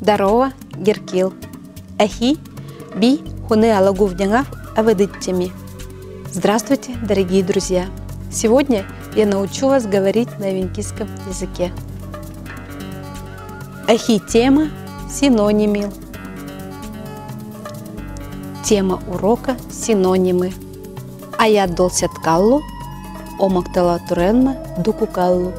Дарова геркил. Эхи би хуны алагувдянгав аведытчами. Здравствуйте, дорогие друзья! Сегодня я научу вас говорить на венкийском языке. Эхи тема синонимы. Тема урока синонимы. Аят долсяткаллу, омактала туренма дукукаллу.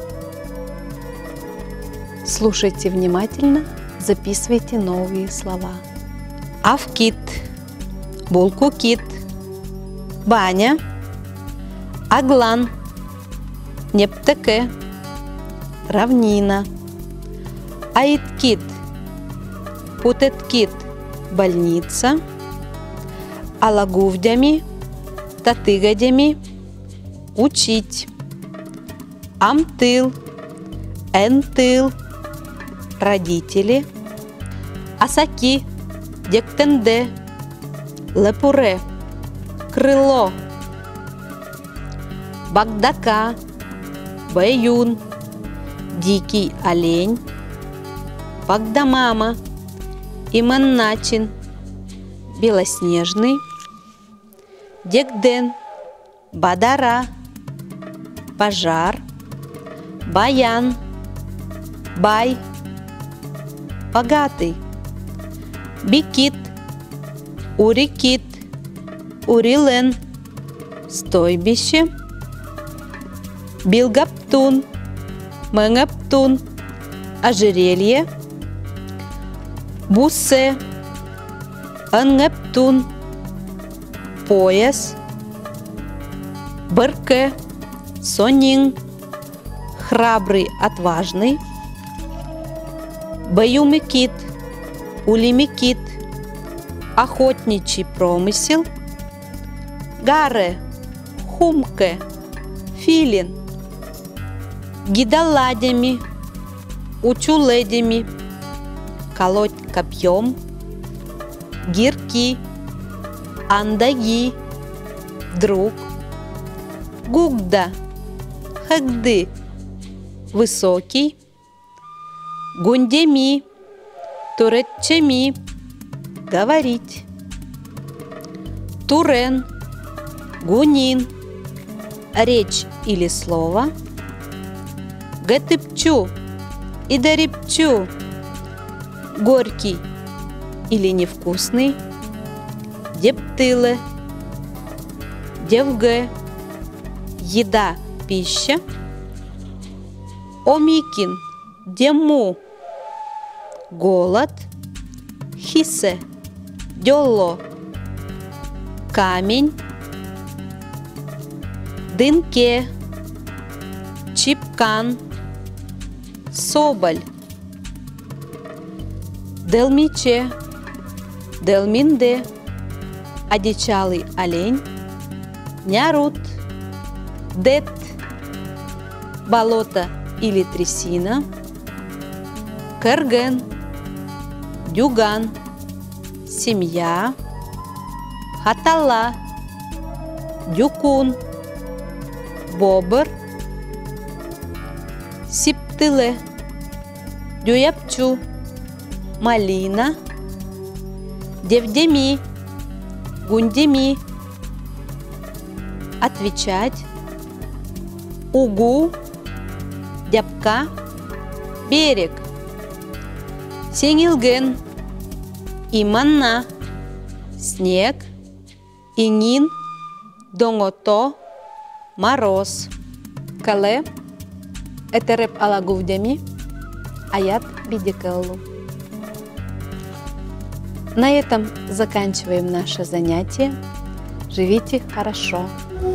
Слушайте внимательно, записывайте новые слова. Авкит, булкукит, баня, аглан, нептеке, равнина, аиткит, путеткит, больница, алагувдями, татыгадями, учить, амтыл, энтыл, родители, асаки, дектенде, лепуре, крыло, багдака, баюн, дикий олень, багдамама, иманначин, белоснежный, дегден, бадара, пожар, баян, бай, богатый, бикит, урикит, урилен, стойбище, билгаптун, менгаптун, ожерелье, бусе, ангептун, пояс, бырке, сонин, храбрый, отважный, баюмикит, улимикит, охотничий промысел, гаре, хумке, филин, гидаладями, учуледями, колоть копьем, гирки, андаги, друг, гугда, хагды, высокий, гундеми, туретчеми, говорить, турен, гунин, речь или слово, гатыпчу и дарипчу, горький или невкусный, дептыле, девге, еда, пища, омикин, дему, голод, хисе, дёлло, камень, дынке, чипкан, соболь, делмиче, делминде, одичалый олень, нярут, дет, болото или трясина, керген, дюган, семья, хатала, дюкун, бобр, сиптыле, дюяпчу, малина, девдеми, гундеми, отвечать, угу, дябка, берег, сеңилген, иманна, снег, инин, доңото, мороз. Кале, этереп алагувдями, аят бидекеллу. На этом заканчиваем наше занятие. Живите хорошо!